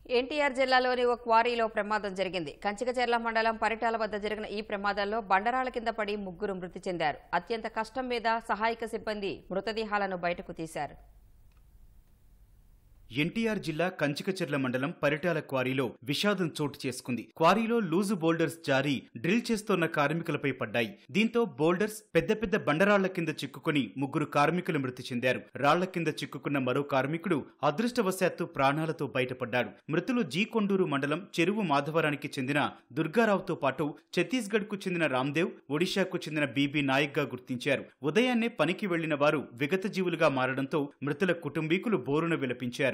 ఎన్టీఆర్ జిల్లాలోని ఓ క్వారీలో ప్రమాదం జరిగింది. కంచికచెర్ల మండలం పరిటాల వద్ద జరిగిన ఈ ప్రమాదంలో బండరాళ్ల కింద పడి ముగ్గురు మృతి చెందారు. అత్యంత కష్టం మీద సహాయక సిబ్బంది మృతదేహాలను బయటకు తీశారు. ఎన్టీఆర్ జిల్లా కంచికచెర్ల మండలం పరిటాల క్వారీలో విషాదం చోటు చేసుకుంది. క్వారీలో లూజు బోల్డర్స్ జారి డ్రిల్ చేస్తోన్న కార్మికులపై పడ్డాయి. దీంతో బోల్డర్స్ పెద్ద పెద్ద బండరాళ్ల కింద చిక్కుకుని ముగ్గురు కార్మికులు మృతి చెందారు. రాళ్ల కింద చిక్కుకున్న మరో కార్మికుడు అదృష్టవశాత్తు ప్రాణాలతో బయటపడ్డాడు. మృతులు జీ కొండూరు మండలం చెరువు మాధవరానికి చెందిన దుర్గారావుతో పాటు ఛత్తీస్గఢ్ కు చెందిన రామ్దేవ్, ఒడిశాకు చెందిన బీబీ నాయక్ గా గుర్తించారు. ఉదయాన్నే పనికి వెళ్లిన వారు విగత జీవులుగా మారడంతో మృతుల కుటుంబీకులు బోరున విలపించారు.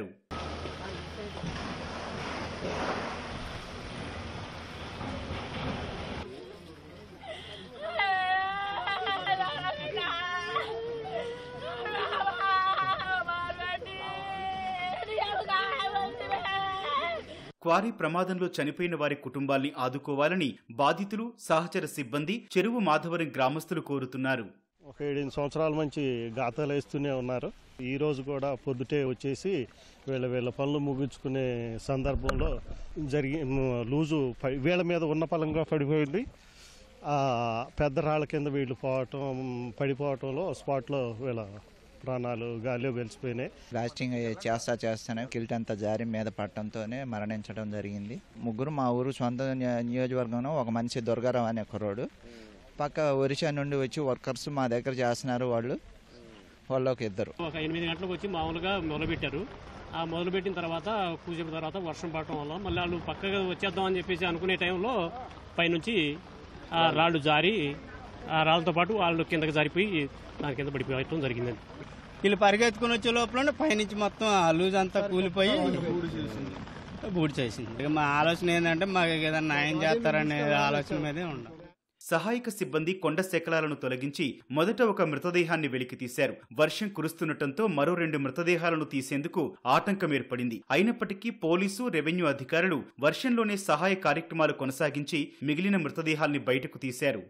క్వారీ ప్రమాదంలో చనిపోయిన వారి కుటుంబాల్ని ఆదుకోవాలని బాధితులు, సహచర సిబ్బంది, చెరువు మాధవరం గ్రామస్తులు కోరుతున్నారు. ఒక 7 సంవత్సరాల నుంచి గాతాలు వేస్తూనే ఉన్నారు. ఈ రోజు కూడా పొద్దుటే వచ్చేసి వీళ్ళ పనులు ముగించుకునే సందర్భంలో లూజు వీళ్ళ మీద ఉన్న పలంగా పడిపోయింది. పెద్ద రాళ్ల కింద వీళ్ళు పడిపోవటంలో స్పాట్లో వీళ్ళ ప్రాణాలు గాలిలో వెలిసిపోయినాయి. బ్లాస్టింగ్ చేస్తానే కిల్ట్ అంతా జారి మీద పట్టడంతోనే మరణించడం జరిగింది. ముగ్గురు మా ఊరు సొంత నియోజకవర్గంలో ఒక మనిషి దుర్గారావు అనే కుర్రోడు, పక్క ఒరిస్సా నుండి వచ్చి వర్కర్స్ మా దగ్గర చేస్తున్నారు. వాళ్ళకి ఇద్దరు ఒక 8 గంటలకు వచ్చి మామూలుగా మొదలుపెట్టారు. ఆ మొదలుపెట్టిన తర్వాత కూసేపు తర్వాత వర్షం పడటం వల్ల మళ్ళీ వాళ్ళు పక్కగా వచ్చేద్దాం అని చెప్పేసి అనుకునే టైంలో పైనుంచి ఆ రాళ్ళు జారి ఆ రాళ్ళతో పాటు వాళ్ళు కిందకి జారిపోయి దాని కింద పడిపోయటం జరిగిందండి. వీళ్ళు పరిగెత్తుకుని వచ్చే లోపల పైనుంచి మొత్తం ఆ లూజ్ అంతా కూలిపోయి బూడి చేసింది. మా ఆలోచన ఏంటంటే మాకు ఏదైనా న్యాయం చేస్తారనే ఆలోచన మీదే ఉండాలి. సహాయక సిబ్బంది కొండ శకలాలను తొలగించి మొదట ఒక మృతదేహాన్ని వెలికి తీశారు. వర్షం కురుస్తుండటంతో మరో 2 మృతదేహాలను తీసేందుకు ఆటంకం ఏర్పడింది. అయినప్పటికీ పోలీసు, రెవెన్యూ అధికారులు వర్షంలోనే సహాయ కార్యక్రమాలు కొనసాగించి మిగిలిన మృతదేహాల్ని బయటకు తీశారు.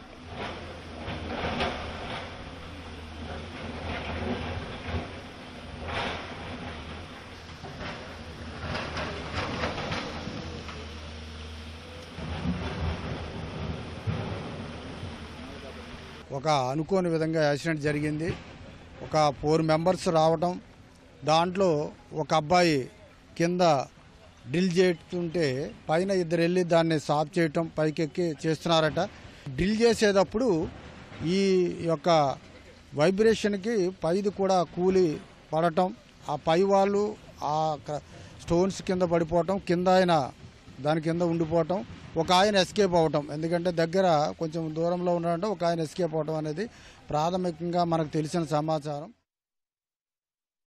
ఒక అనుకోని విధంగా యాక్సిడెంట్ జరిగింది. ఒక 4 మెంబర్స్ రావటం, దాంట్లో ఒక అబ్బాయి కింద డ్రిల్ చేస్తుంటే పైన ఇద్దరు వెళ్ళి దాన్ని సాఫ్ చేయటం, పైకెక్కి చేస్తున్నారట. డ్రిల్ చేసేటప్పుడు ఈ యొక్క వైబ్రేషన్కి పైది కూడా కూలి పడటం, ఆ పై వాళ్ళు ఆ స్టోన్స్ కింద పడిపోవటం, కింద ఆయన దాని కింద ఉండిపోవటం, ఒక ఆయన ఎస్కేప్ అవ్వటం. ఎందుకంటే దగ్గర కొంచెం దూరంలో ఉండడంతో ఒక ఆయన ఎస్కేప్ అవ్వటం అనేది ప్రాథమికంగా మనకు తెలిసిన సమాచారం.